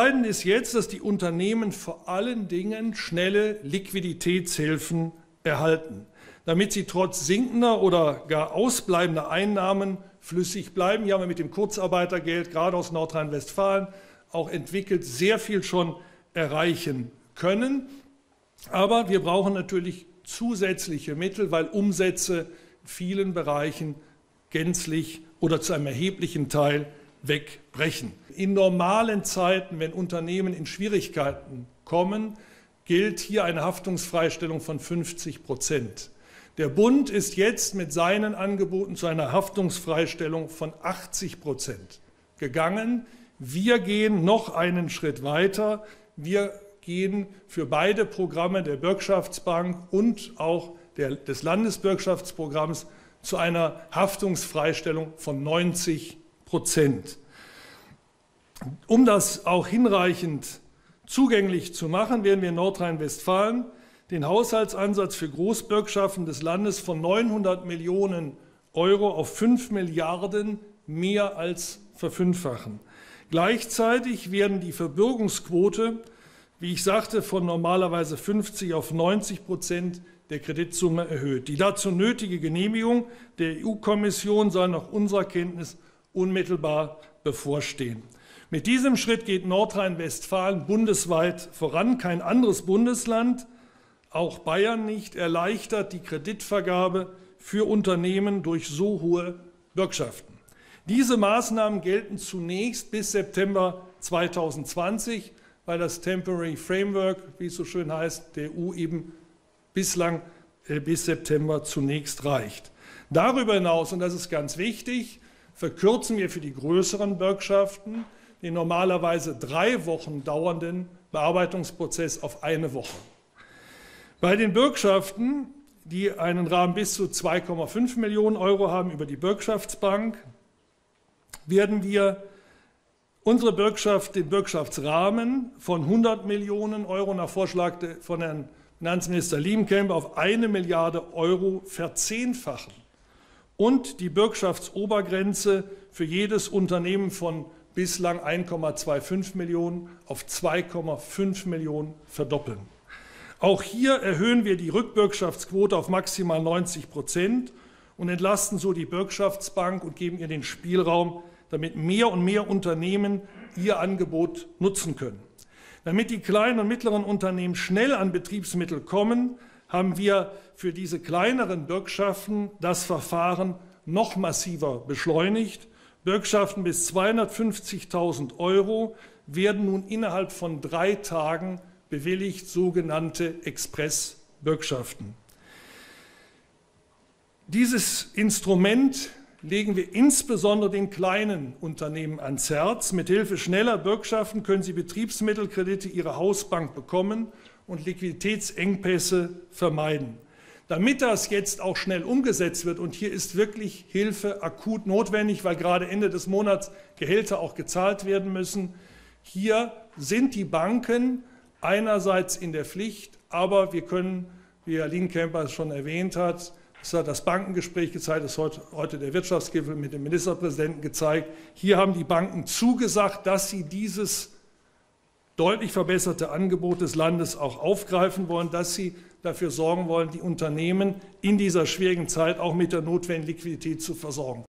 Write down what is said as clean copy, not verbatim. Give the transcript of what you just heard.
Entscheidend ist jetzt, dass die Unternehmen vor allen Dingen schnelle Liquiditätshilfen erhalten, damit sie trotz sinkender oder gar ausbleibender Einnahmen flüssig bleiben. Hier haben wir mit dem Kurzarbeitergeld, gerade aus Nordrhein-Westfalen, auch entwickelt, sehr viel schon erreichen können. Aber wir brauchen natürlich zusätzliche Mittel, weil Umsätze in vielen Bereichen gänzlich oder zu einem erheblichen Teil wegbrechen. In normalen Zeiten, wenn Unternehmen in Schwierigkeiten kommen, gilt hier eine Haftungsfreistellung von 50%. Der Bund ist jetzt mit seinen Angeboten zu einer Haftungsfreistellung von 80% gegangen. Wir gehen noch einen Schritt weiter. Wir gehen für beide Programme der Bürgschaftsbank und auch des Landesbürgschaftsprogramms zu einer Haftungsfreistellung von 90%. Um das auch hinreichend zugänglich zu machen, werden wir in Nordrhein-Westfalen den Haushaltsansatz für Großbürgschaften des Landes von 900 Millionen Euro auf 5 Milliarden mehr als verfünffachen. Gleichzeitig werden die Verbürgungsquote, wie ich sagte, von normalerweise 50 auf 90% der Kreditsumme erhöht. Die dazu nötige Genehmigung der EU-Kommission soll nach unserer Kenntnis unmittelbar bevorstehen. Mit diesem Schritt geht Nordrhein-Westfalen bundesweit voran. Kein anderes Bundesland, auch Bayern nicht, erleichtert die Kreditvergabe für Unternehmen durch so hohe Bürgschaften. Diese Maßnahmen gelten zunächst bis September 2020, weil das Temporary Framework, wie es so schön heißt, der EU eben bislang bis September zunächst reicht. Darüber hinaus, und das ist ganz wichtig, verkürzen wir für die größeren Bürgschaften den normalerweise 3 Wochen dauernden Bearbeitungsprozess auf 1 Woche. Bei den Bürgschaften, die einen Rahmen bis zu 2,5 Millionen Euro haben über die Bürgschaftsbank, werden wir unsere Bürgschaft, den Bürgschaftsrahmen von 100 Millionen Euro nach Vorschlag von Herrn Finanzminister Liebenkamp auf 1 Milliarde Euro verzehnfachen und die Bürgschaftsobergrenze für jedes Unternehmen von bislang 1,25 Millionen auf 2,5 Millionen verdoppeln. Auch hier erhöhen wir die Rückbürgschaftsquote auf maximal 90% und entlasten so die Bürgschaftsbank und geben ihr den Spielraum, damit mehr und mehr Unternehmen ihr Angebot nutzen können. Damit die kleinen und mittleren Unternehmen schnell an Betriebsmittel kommen, haben wir für diese kleineren Bürgschaften das Verfahren noch massiver beschleunigt. Bürgschaften bis 250.000 Euro werden nun innerhalb von 3 Tagen bewilligt, sogenannte Expressbürgschaften. Dieses Instrument legen wir insbesondere den kleinen Unternehmen ans Herz. Mithilfe schneller Bürgschaften können sie Betriebsmittelkredite ihrer Hausbank bekommen und Liquiditätsengpässe vermeiden. Damit das jetzt auch schnell umgesetzt wird, und hier ist wirklich Hilfe akut notwendig, weil gerade Ende des Monats Gehälter auch gezahlt werden müssen, hier sind die Banken einerseits in der Pflicht, aber wir können, wie Herr Liebenkamp es schon erwähnt hat, das hat das Bankengespräch gezeigt, das hat heute der Wirtschaftsgipfel mit dem Ministerpräsidenten gezeigt, hier haben die Banken zugesagt, dass sie dieses deutlich verbesserte Angebot des Landes auch aufgreifen wollen, dass sie dafür sorgen wollen, die Unternehmen in dieser schwierigen Zeit auch mit der notwendigen Liquidität zu versorgen.